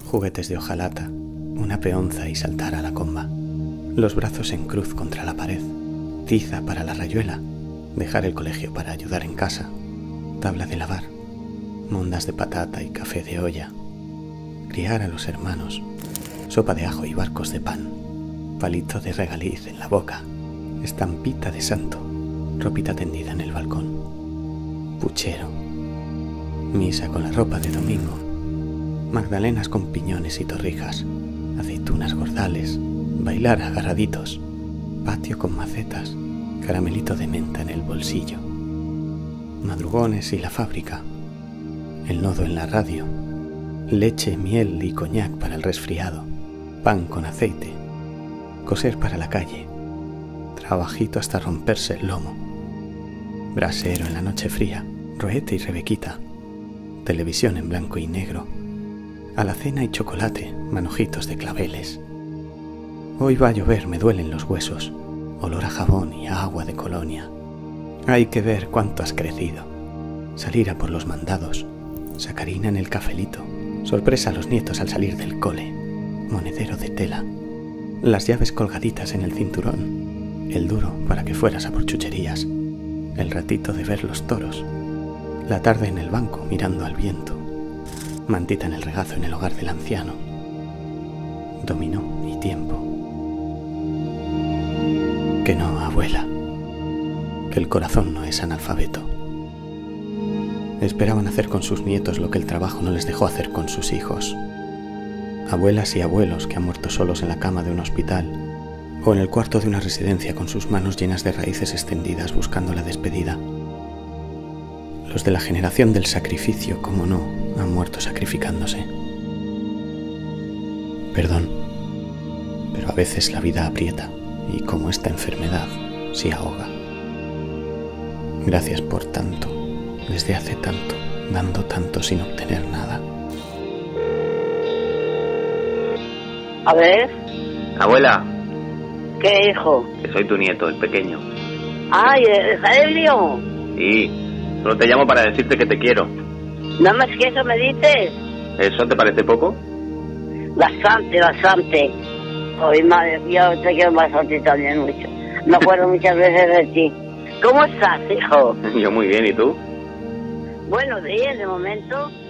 juguetes de hojalata, una peonza y saltar a la comba, los brazos en cruz contra la pared, tiza para la rayuela, dejar el colegio para ayudar en casa, tabla de lavar, mondas de patata y café de olla, criar a los hermanos, sopa de ajo y barcos de pan, palito de regaliz en la boca, estampita de santo, ropita tendida en el balcón, puchero, misa con la ropa de domingo, magdalenas con piñones y torrijas, aceitunas gordales, bailar agarraditos, patio con macetas, caramelito de menta en el bolsillo, madrugones y la fábrica, el nodo en la radio, leche, miel y coñac para el resfriado, pan con aceite, coser para la calle, trabajito hasta romperse el lomo, brasero en la noche fría, roete y rebequita, televisión en blanco y negro, alacena y chocolate, manojitos de claveles. Hoy va a llover, me duelen los huesos, olor a jabón y a agua de colonia. Hay que ver cuánto has crecido. Salir a por los mandados, sacarina en el cafelito, sorpresa a los nietos al salir del cole, monedero de tela, las llaves colgaditas en el cinturón, el duro para que fueras a por chucherías, el ratito de ver los toros, la tarde en el banco mirando al viento, mantita en el regazo en el hogar del anciano, dominó y tiempo. Que no, abuela, que el corazón no es analfabeto. Esperaban hacer con sus nietos lo que el trabajo no les dejó hacer con sus hijos. Abuelas y abuelos que han muerto solos en la cama de un hospital o en el cuarto de una residencia con sus manos llenas de raíces extendidas buscando la despedida. Los de la generación del sacrificio, como no, han muerto sacrificándose. Perdón, pero a veces la vida aprieta y como esta enfermedad se ahoga. Gracias por tanto, desde hace tanto, dando tanto sin obtener nada. A ver. Abuela. ¿Qué, hijo? Que soy tu nieto, el pequeño. Ay, ¿en serio? Sí, solo te llamo para decirte que te quiero. ¿No más que eso me dices? ¿Eso te parece poco? Bastante, bastante. Ay, madre, yo te quiero bastante también mucho. Me acuerdo muchas veces de ti. ¿Cómo estás, hijo? Yo muy bien, ¿y tú? Bueno, bien, de momento.